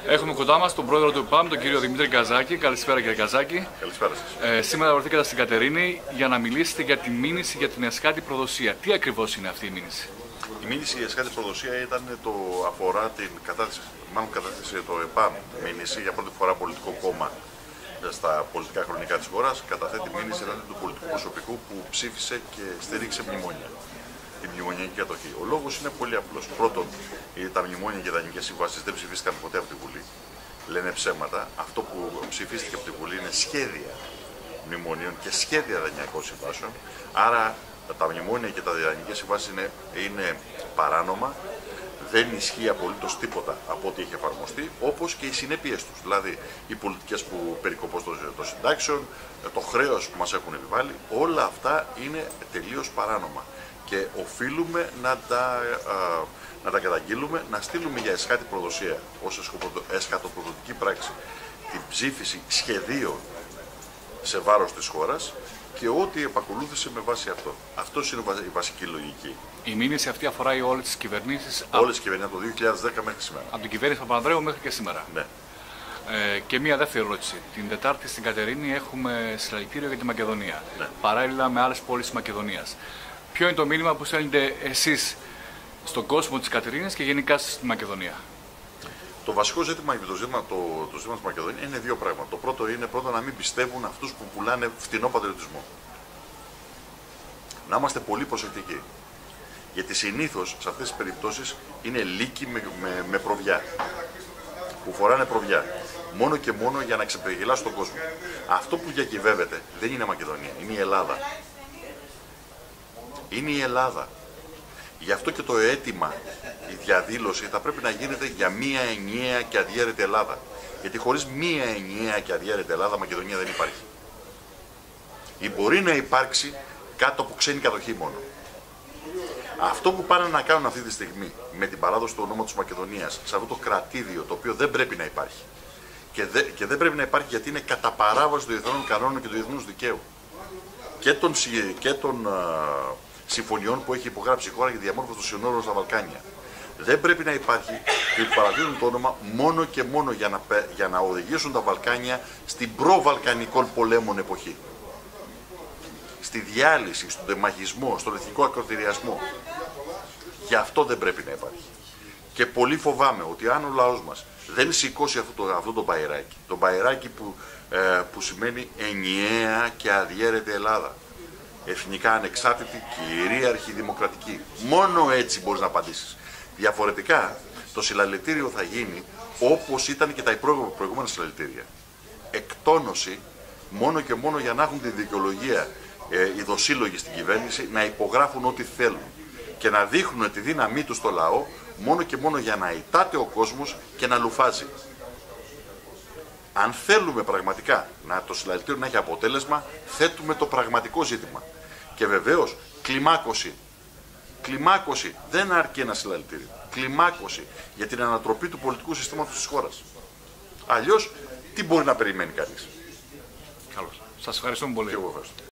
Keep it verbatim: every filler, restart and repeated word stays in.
Έχουμε κοντά μας τον πρόεδρο του ΕΠΑΜ, τον κύριο Δημήτρη Καζάκη. Καλησπέρα, κύριε Καζάκη. Καλησπέρα σας. Ε, σήμερα βρεθήκατε στην Κατερίνη για να μιλήσετε για τη μήνυση για την Εσχάτη προδοσία. Τι ακριβώς είναι αυτή η μήνυση? Η μήνυση Εσχάτη προδοσία ήταν το αφορά την κατάθεση, μάλλον κατάθεση το ΕΠΑΜ μήνυση για πρώτη φορά πολιτικό κόμμα στα πολιτικά χρονικά της χώρας. Καταθέτει μήνυση εναντίον του πολιτικού προσωπικού που ψήφισε και στήριξε μνημόνια. Την μνημονιακή κατοχή. Ο λόγος είναι πολύ απλός. Πρώτον, τα μνημόνια και δανεικές συμβάσεις δεν ψηφίστηκαν ποτέ από τη Βουλή. Λένε ψέματα. Αυτό που ψηφίστηκε από τη Βουλή είναι σχέδια μνημονίων και σχέδια δανειακών συμβάσεων. Άρα τα μνημόνια και τα δανεικές συμβάσεις είναι, είναι παράνομα. Δεν ισχύει απολύτως τίποτα από ό,τι έχει εφαρμοστεί, όπως και οι συνέπειες τους. Δηλαδή, οι πολιτικές που περικοπώς των συντάξεων, το χρέος που μας έχουν επιβάλει, όλα αυτά είναι τελείως παράνομα. Και οφείλουμε να τα, α, να τα καταγγείλουμε, να στείλουμε για εσχάτη προδοσία ως εσχατοπροδοτική πράξη την ψήφιση σχεδίων σε βάρος της χώρας και ό,τι επακολούθησε με βάση αυτό. Αυτό είναι η βασική λογική. Η μήνυση αυτή αφορά όλες τις κυβερνήσεις. Όλες τις κυβερνήσεις από το δύο χιλιάδες δέκα μέχρι σήμερα. Από την κυβέρνηση Παπανδρέου μέχρι και σήμερα. Ναι. Ε, και μία δεύτερη ερώτηση. Την Τετάρτη στην Κατερίνη έχουμε συλλαλητήριο για τη Μακεδονία. Ναι. Παράλληλα με άλλες πόλεις της Μακεδονίας. Ποιο είναι το μήνυμα που στέλνετε εσείς στον κόσμο της Κατερίνης και γενικά στη Μακεδονία? Το βασικό ζήτημα, το ζήτημα, το, το ζήτημα της Μακεδονίας είναι δύο πράγματα. Το πρώτο είναι πρώτα να μην πιστεύουν αυτούς που πουλάνε φτηνό πατριωτισμό. Να είμαστε πολύ προσεκτικοί. Γιατί συνήθως σε αυτές τις περιπτώσεις είναι λύκοι με, με, με προβιά. Που φοράνε προβιά. Μόνο και μόνο για να ξεπεγελάσουν τον κόσμο. Αυτό που διακυβεύεται δεν είναι Μακεδονία, είναι η Ελλάδα. Είναι η Ελλάδα. Γι' αυτό και το αίτημα, η διαδήλωση θα πρέπει να γίνεται για μία ενιαία και αδιέρετη Ελλάδα. Γιατί χωρίς μία ενιαία και αδιέρετη Ελλάδα, Μακεδονία δεν υπάρχει. Ή μπορεί να υπάρξει κάτω από ξένη κατοχή μόνο. Αυτό που πάνε να κάνουν αυτή τη στιγμή με την παράδοση του ονόματος Μακεδονίας σε αυτό το κρατήδιο, το οποίο δεν πρέπει να υπάρχει. Και, δε, και δεν πρέπει να υπάρχει γιατί είναι κατά παράβαση των διεθνών κανόνων και του διεθνούς δικαίου. Και των, και των uh, συμφωνιών που έχει υπογράψει η χώρα για τη διαμόρφωση των συνόρων στα Βαλκάνια. Δεν πρέπει να υπάρχει και παραδίδουν το όνομα μόνο και μόνο για να, για να οδηγήσουν τα Βαλκάνια στην προ-βαλκανικών πολέμων εποχή. Στη διάλυση, στον τεμαχισμό, στον εθνικό ακροτηριασμό. Γι' αυτό δεν πρέπει να υπάρχει. Και πολύ φοβάμαι ότι αν ο λαός μας δεν σηκώσει αυτό το, αυτό το μπαϊράκι, το μπαϊράκι που, ε, που σημαίνει ενιαία και αδιέρετη Ελλάδα, εθνικά ανεξάρτητη, κυρίαρχη, δημοκρατική. Μόνο έτσι μπορείς να απαντήσεις. Διαφορετικά, το συλλαλητήριο θα γίνει όπως ήταν και τα προηγούμενα συλλαλητήρια. Εκτόνωση μόνο και μόνο για να έχουν τη δικαιολογία ε, οι δοσύλλογοι στην κυβέρνηση να υπογράφουν ό,τι θέλουν και να δείχνουν τη δύναμή τους στο λαό μόνο και μόνο για να ητάται ο κόσμος και να λουφάζει. Αν θέλουμε πραγματικά να το συλλαλητήριο να έχει αποτέλεσμα, θέτουμε το πραγματικό ζήτημα. Και βεβαίως, κλιμάκωση. Κλιμάκωση δεν αρκεί ένα συλλαλητήριο. Κλιμάκωση για την ανατροπή του πολιτικού συστήματος της χώρας. Αλλιώς, τι μπορεί να περιμένει κανείς? Καλώς. Σας ευχαριστούμε πολύ. Και εγώ ευχαριστώ.